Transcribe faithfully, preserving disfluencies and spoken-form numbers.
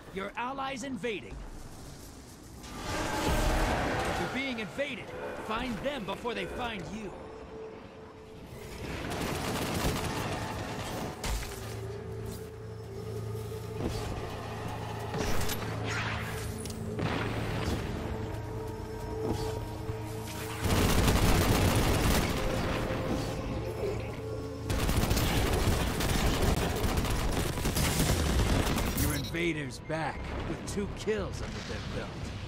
Your allies invading. You're being invaded. Find them before they find you. Invaders back with two kills under their belt.